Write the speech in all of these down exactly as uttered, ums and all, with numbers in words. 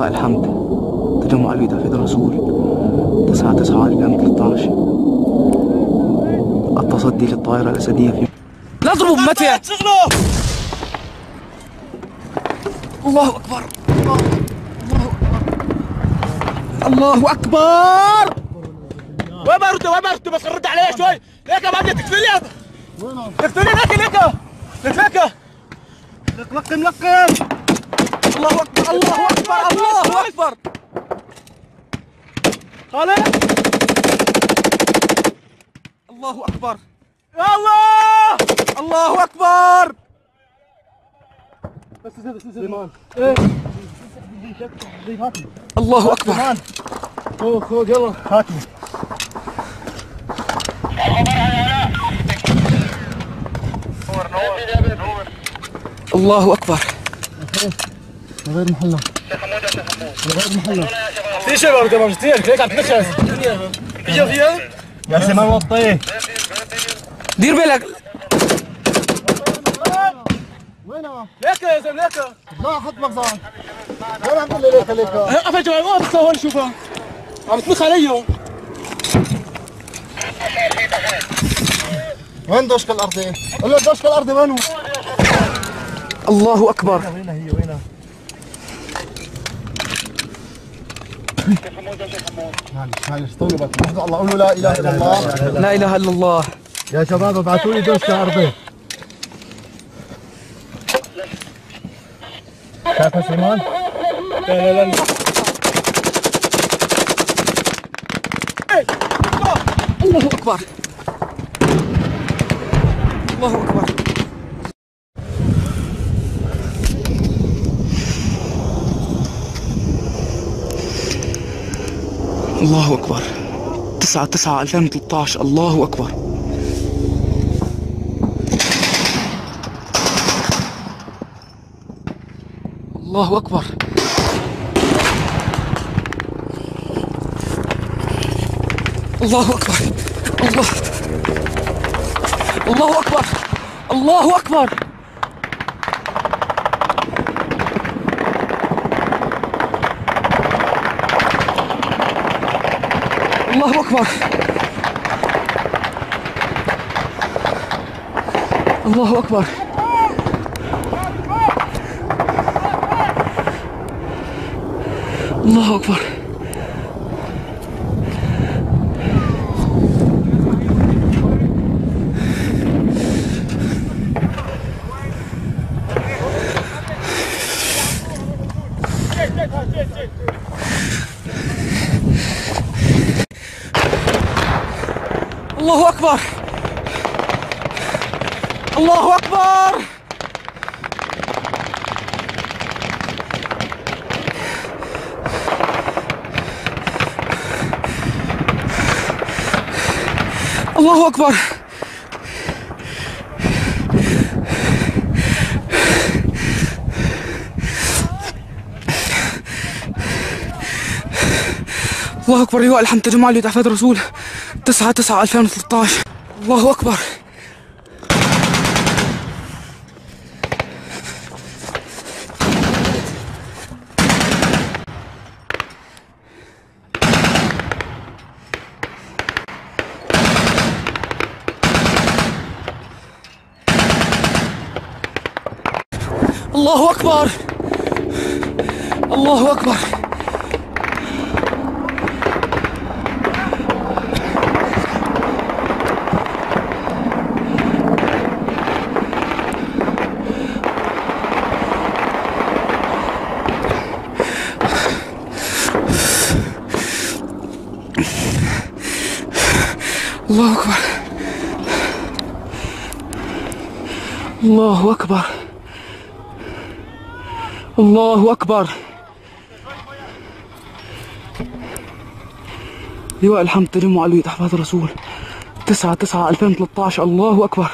لواء الحمد تجمع الوي تحفيظ الرسول تسعة تسعة ألفين وثلاثة عشر. التصدي للطائرة الأسدية في لا اضربوا بمدفع. الله أكبر الله الله أكبر. وين برده وين برده بس رد عليه شوي. ليك يا بعد تكفي لي وينه؟ تكفي لي ليك ليك ليك ليك لقم لقم. الله أكبر الله أكبر الله أكبر. خالد الله أكبر يا الله الله أكبر. بس زيد سليمان ايه الله أكبر. خذ خذ يلا هاتوا. الله أكبر. غير محلة غير محلة في شيء برضه ما مشتيك ليك عم تنخس فيها فيها يا سليمان وطيه. دير بالك. وينها؟ ليك يا زلمه ليك. لا حط مخزن. وين عم تقول لي ليك ليك؟ وقف يا جماعه وقف بس هون شوفها عم تنخ علي. وين دوشك الارضي؟ قول له دوشك الارضي وين هو؟ الله أكبر. وينها هي وينها؟ معلش معلش طولوا بالكم احمدوا الله قولوا لا اله الا الله. لا إله إلا الله. يا شباب ابعثوا لي دوشك الارضي. شايفها سليمان؟ لا لا لا الله أكبر الله أكبر. الله أكبر. تسعة تسعة ألفين وثلاثة عشر. الله أكبر. الله أكبر. الله أكبر. الله الله أكبر. الله أكبر. الله أكبر. الله أكبر. الله أكبر. الله أكبر. الله أكبر. الله أكبر. الله أكبر. لواء الحمد تجمع الوي تحفيظ الرسول تسعة تسعة ألفين وثلاثة عشر. الله أكبر. الله أكبر. الله أكبر. الله أكبر. الله أكبر. الله أكبر. لواء الحمد تجمع الوي تحفيظ الرسول تسعة تسعة ألفين وثلاثة عشر. الله أكبر.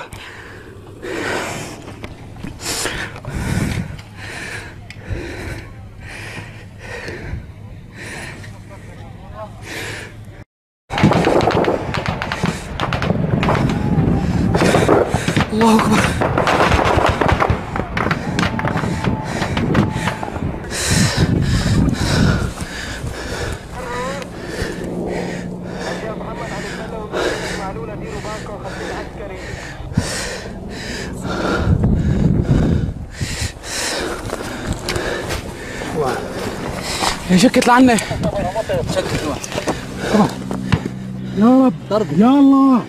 الله أكبر. شكت لعنا. شكت واحد. يا رب ضرب. يا الله.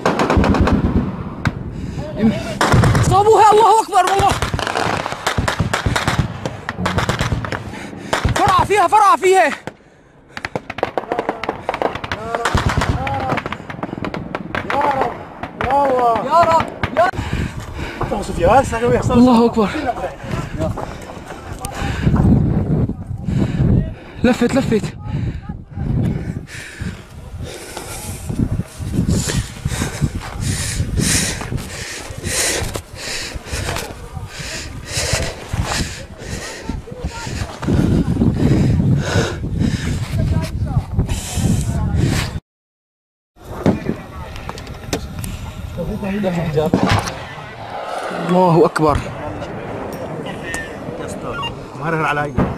صابوها. الله اكبر والله. فرع فيها فرع فيها. يا رب يا الله اكبر. لفت لفت. الله اكبر. مرر علي.